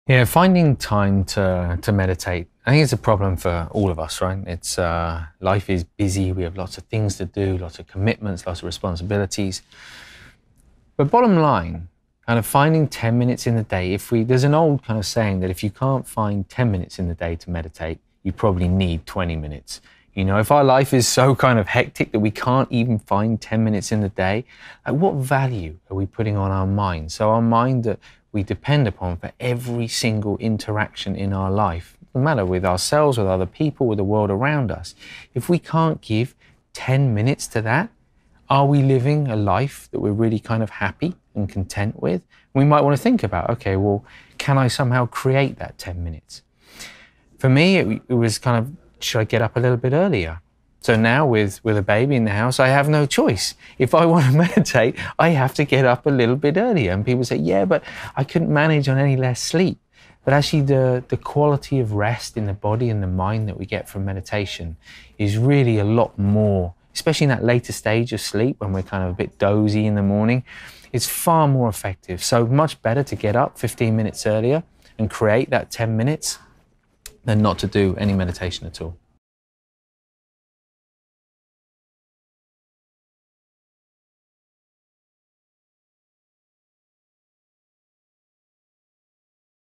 Yeah, finding time to meditate. I think it's a problem for all of us, right? It's life is busy. We have lots of things to do, lots of commitments, lots of responsibilities. But bottom line, kind of finding 10 minutes in the day, there's an old kind of saying that if you can't find 10 minutes in the day to meditate, you probably need 20 minutes. You know, if our life is so kind of hectic that we can't even find 10 minutes in the day, like what value are we putting on our mind? So our mind that we depend upon for every single interaction in our life, no matter with ourselves, with other people, with the world around us, if we can't give 10 minutes to that, are we living a life that we're really kind of happy and content with? We might want to think about, okay, well, can I somehow create that 10 minutes? For me, it was kind of, should I get up a little bit earlier? So now with a baby in the house, I have no choice. If I want to meditate, I have to get up a little bit earlier. And people say, yeah, but I couldn't manage on any less sleep. But actually the quality of rest in the body and the mind that we get from meditation is really a lot more, especially in that later stage of sleep when we're kind of a bit dozy in the morning. It's far more effective. So much better to get up 15 minutes earlier and create that 10 minutes than not to do any meditation at all.